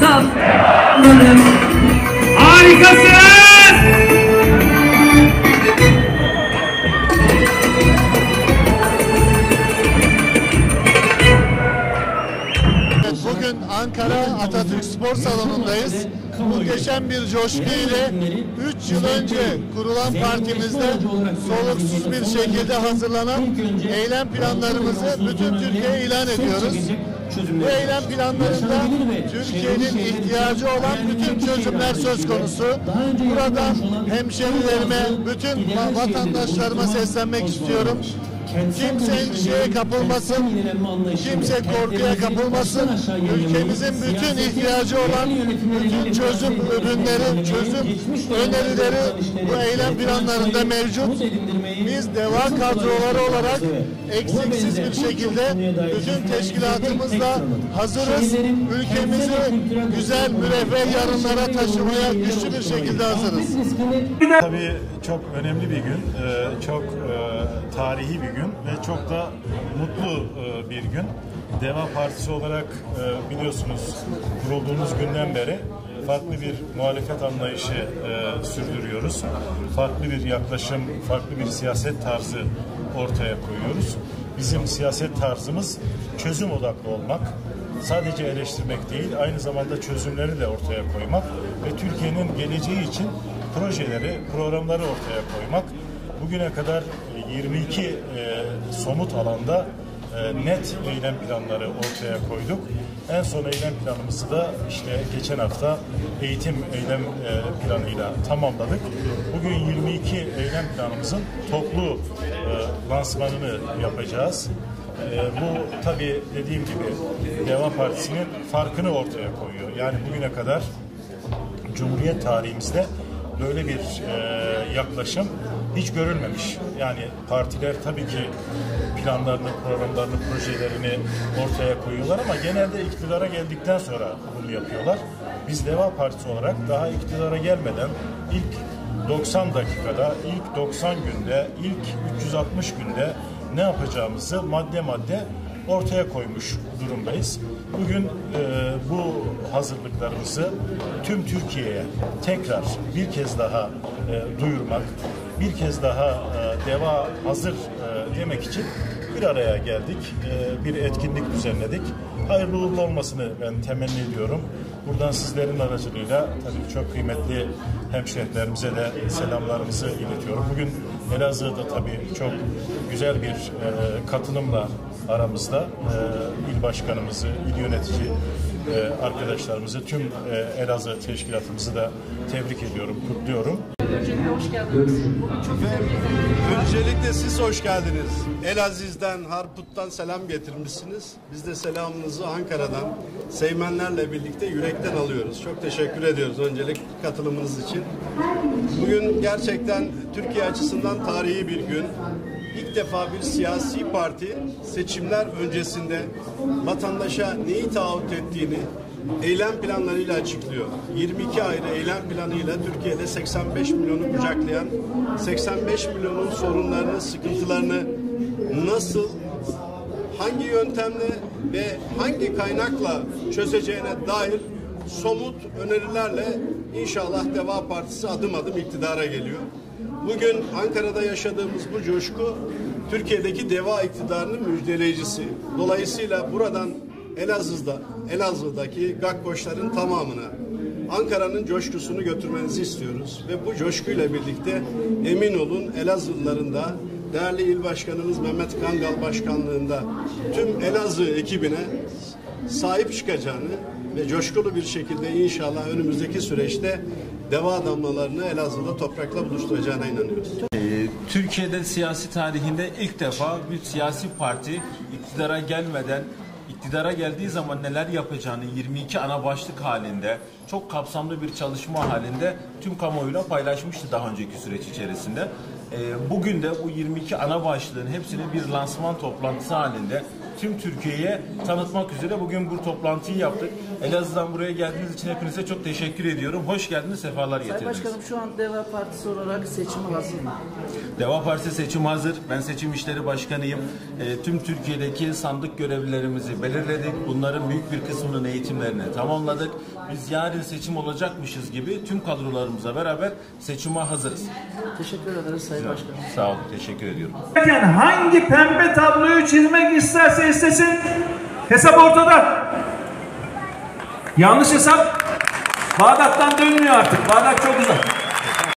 saplanır. Harikasın! Bugün Ankara Atatürk Spor Salonu'ndayız. Muhteşem bir coşku ile 3 yıl önce kurulan partimizde soluksuz bir şekilde hazırlanan eylem planlarımızı bütün Türkiye'ye ilan ediyoruz. Bu eylem planlarında Türkiye'nin ihtiyacı olan bütün çözümler söz konusu. Buradan hemşerilerime, bütün vatandaşlarıma seslenmek istiyorum. Kimse endişeye kapılmasın, kimse korkuya kapılmasın. Ülkemizin bütün ihtiyacı olan bütün çözüm ürünleri, çözüm önerileri bu eylem planlarında mevcut. Biz DEVA kadroları olarak eksiksiz bir şekilde bütün teşkilatımızla hazırız. Ülkemizi güzel, müreffeh yarınlara taşımaya güçlü bir şekilde hazırız. Tabii çok önemli bir gün, çok tarihi bir gün ve çok da mutlu bir gün. DEVA Partisi olarak biliyorsunuz kurulduğumuz günden beri farklı bir muhalefet anlayışı sürdürüyoruz. Farklı bir yaklaşım, farklı bir siyaset tarzı ortaya koyuyoruz. Bizim siyaset tarzımız çözüm odaklı olmak, sadece eleştirmek değil, aynı zamanda çözümleri de ortaya koymak ve Türkiye'nin geleceği için projeleri, programları ortaya koymak. Bugüne kadar 22 somut alanda net eylem planları ortaya koyduk. En son eylem planımızı da işte geçen hafta eğitim eylem planıyla tamamladık. Bugün 22 eylem planımızın toplu lansmanını yapacağız. Bu tabii dediğim gibi DEVA Partisi'nin farkını ortaya koyuyor. Yani bugüne kadar Cumhuriyet tarihimizde böyle bir yaklaşım hiç görülmemiş. Yani partiler tabii ki planlarını, programlarını, projelerini ortaya koyuyorlar ama genelde iktidara geldikten sonra bunu yapıyorlar. Biz DEVA Partisi olarak daha iktidara gelmeden ilk 90 dakikada, ilk 90 günde, ilk 360 günde ne yapacağımızı madde madde ortaya koymuş durumdayız. Bugün bu hazırlıklarımızı tüm Türkiye'ye tekrar bir kez daha duyurmak, bir kez daha DEVA hazır demek için bir araya geldik. Bir etkinlik düzenledik. Hayırlı uğurlu olmasını ben temenni ediyorum. Buradan sizlerin aracılığıyla tabii çok kıymetli hemşehrilerimize de selamlarımızı iletiyorum. Bugün Elazığ'da tabii çok güzel bir katılımla aramızda il başkanımızı, il yönetici arkadaşlarımızı, tüm Elazığ teşkilatımızı da tebrik ediyorum, kutluyorum. Öncelikle hoş geldiniz. Öncelikle siz hoş geldiniz. Elaziz'den, Harput'tan selam getirmişsiniz. Biz de selamınızı Ankara'dan, Seymenlerle birlikte yürekten alıyoruz. Çok teşekkür ediyoruz öncelik katılımınız için. Bugün gerçekten Türkiye açısından tarihi bir gün. İlk defa bir siyasi parti seçimler öncesinde vatandaşa neyi taahhüt ettiğini eylem planlarıyla açıklıyor. 22 ayrı eylem planıyla Türkiye'de 85 milyonu kucaklayan, 85 milyonun sorunlarını, sıkıntılarını nasıl, hangi yöntemle ve hangi kaynakla çözeceğine dair somut önerilerle inşallah DEVA Partisi adım adım iktidara geliyor. Bugün Ankara'da yaşadığımız bu coşku Türkiye'deki DEVA iktidarının müjdeleyicisi. Dolayısıyla buradan Elazığ'daki gakkoşların tamamına Ankara'nın coşkusunu götürmenizi istiyoruz ve bu coşkuyla birlikte emin olun Elazığlıların da değerli il başkanımız Mehmet Kangal başkanlığında tüm Elazığ ekibine sahip çıkacağını ve coşkulu bir şekilde inşallah önümüzdeki süreçte DEVA damlalarını Elazığ'da toprakla buluşturacağına inanıyoruz. Türkiye'de siyasi tarihinde ilk defa bir siyasi parti iktidara gelmeden, iktidara geldiği zaman neler yapacağını 22 ana başlık halinde, çok kapsamlı bir çalışma halinde tüm kamuoyuyla paylaşmıştı daha önceki süreç içerisinde. Bugün de bu 22 ana başlığın hepsini bir lansman toplantısı halinde tüm Türkiye'ye tanıtmak üzere bugün bu toplantıyı yaptık. Elazığ'dan buraya geldiğiniz için hepinize çok teşekkür ediyorum. Hoş geldiniz, sefalar Sayın getirdiniz. Başkanım, şu an Deva Partisi olarak seçime hazır mı? Deva Partisi seçim hazır. Ben seçim işleri başkanıyım. Tüm Türkiye'deki sandık görevlilerimizi belirledik. Bunların büyük bir kısmının eğitimlerini tamamladık. Biz yarın seçim olacakmışız gibi tüm kadrolarımızla beraber seçime hazırız. Teşekkür ederiz Sayın Başkanım. Sağ olun, teşekkür ediyorum. Hangi pembe tabloyu çizmek isterse istesin, hesap ortada. Yanlış hesap Bağdat'tan dönmüyor artık. Bağdat çok uzak.